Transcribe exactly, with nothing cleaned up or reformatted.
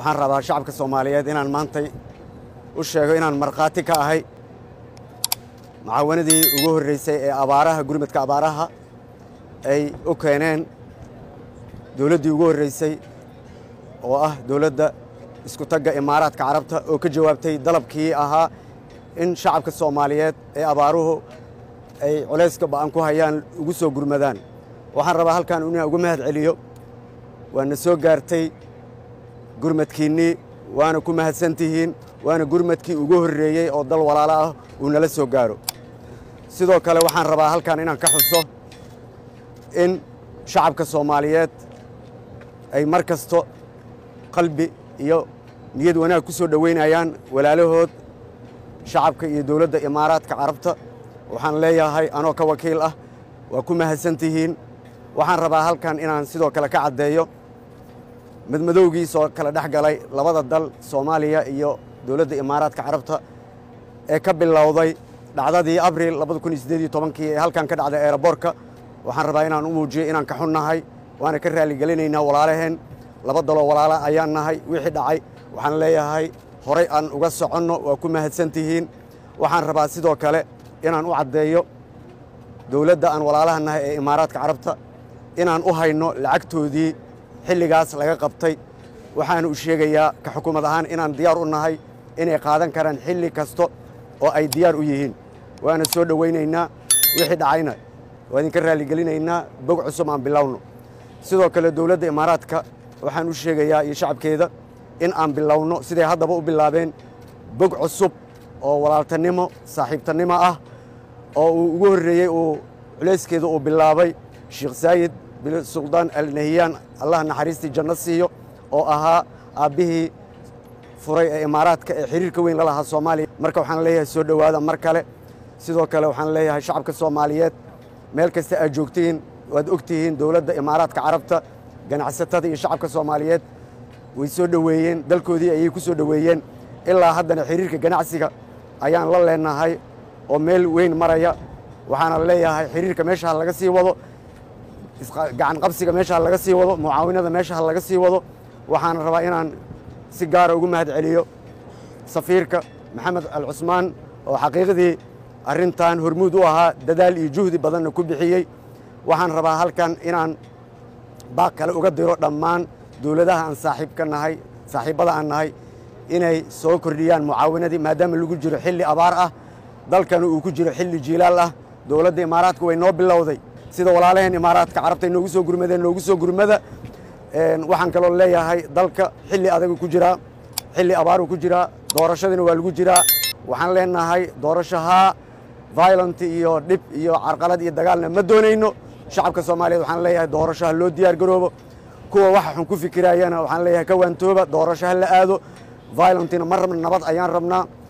waxaan rabaa shacabka Soomaaliyeed inaan maantay u sheego inaan marqaati ka ahay macaawanadii ugu horeysay ee abaaraha gurmadka abaaraha ay u keeneen dawladdii ugu horeysay oo ah dawladda isku tagga Imaaraadka Carabta oo ka jawaabtay dalabkii ahaa in shacabka Soomaaliyeed ee abaaruhu ay culayska ba'an ku hayaan ugu soo gurmadaan waxaan rabaa halkan inaan ugu mahad celiyo waana soo gaartay gurmadkiinii waana ku mahadsantihiin waana gurmadkii ugu horeeyay oo dal walaalo ah uu nala soo gaaro sidoo kale waxaan rabaa halkan inaan ka xuso in shacabka Soomaaliyeed ay markasto qalbi iyo niyad wanaag ku soo dhaweynayaan walaalahood shacabka iyo dawladda Imaaraadka Carabta waxaan leeyahay anoo ka wakiil ah waa ku mahadsantihiin waxaan rabaa halkan inaan sidoo kale ka cadeeyo madmadowgii soo kala dhaxgalay labada dal Soomaaliya iyo dawladda Imaaraadka Carabta ee ka bilowday dhacdadii Abriil laba kun iyo siddeed iyo toban ee halkan ka dhacday airportka waxaan rabaa inaan u muujiyo inaan ka xunnahay waana ka raali galinaynaa walaalaheen laba dal oo walaala ayaan nahay wixii dhacay waxaan leeyahay horay aan uga soconno waa ku mahadsantihiin waxaan rabaa sidoo kale inaan u cadeeyo dawladda aan walaalaha nahay ee Imaaraadka Carabta inaan u hayno lacagtoodii xilligaas laga qabtay waxaan u sheegayaa ka xukuumad ahaan inaan diyaar u nahay inay qaadan karaan xilli kasto oo ay diyaar u yihiin waana soo dhaweynaynaa wixii dhacayna waa idinka raali galinaynaa bog cusub aan bilowno sidoo kale dawladda Imaaraadka waxaan u sheegayaa iyo shacabkeeda in aan bilowno siday haddaba u bilaabeen bog cusub oo walaaltanimo saaxiibtanimo ah oo uu ugu horeeyay uu culeyskeeda uu bilaabay Sheekh Saayid bin Sultan Al Nahyan Allah naxariistii janno siiyo oo ahaa aabihii furay ee Imaaraadka ee xiriirka weyn la lahaa Soomaaliya marka waxaan leeyahay soo dhawaada mar kale sidoo kale waxaan leeyahay shacabka Soomaaliyeed meel kasta aad joogtiin waad ogtihiin dawladda Imaaraadka Carabta ganacsatada iyo shacabka Soomaaliyeed way soo dhaweeyeen dalkoodii ayay ku soo dhaweeyeen ilaa haddana xiriirka ganacsiga ayaan la leenahay oo meel weyn maraya waxaana leeyahay xiriirka meesha laga sii wado gacan qabsiga meesha laga sii wado mucaawinada meesha laga sii wado waxaan rabaa inaan si gaar ah ugu mahad celiyo safiirka Maxamed Al Cusmaan oo xaqiiqdii arrintan hormuud u ahaa dadaal iyo juhdi badan ku bixiyay waxaan rabaa halkan inaan baaq kale uga diro dhammaan dawladaha aan saaxiibka nahay saaxiibada aan nahay inay soo kordhiyaan mucaawinadii maadaama lagu jiro xilli abaar ah dalkan uu ku jiro xilli jiilaal ah dawladda Imaaraadka way noo bilowday sida walaalaheen Imaaraadka Carabta inoogu soo gurmadeen noogu soo gurmada een waxaan kaloo leeyahay dalka xilli adag ku jira xilli abaar ku jira doorashadina waa lagu jira waxaan leenahay doorashaha violent iyo dib iyo carqalad iyo dagaalna ma doonayno shacabka Soomaaliyeed waxaan leeyahay doorashaha loo diyaar garoobo kuwa waxa xun ku fikirayana waxaan leeyahay ka waantooba doorashaha la aado violentna mar nabad ayaan rabnaa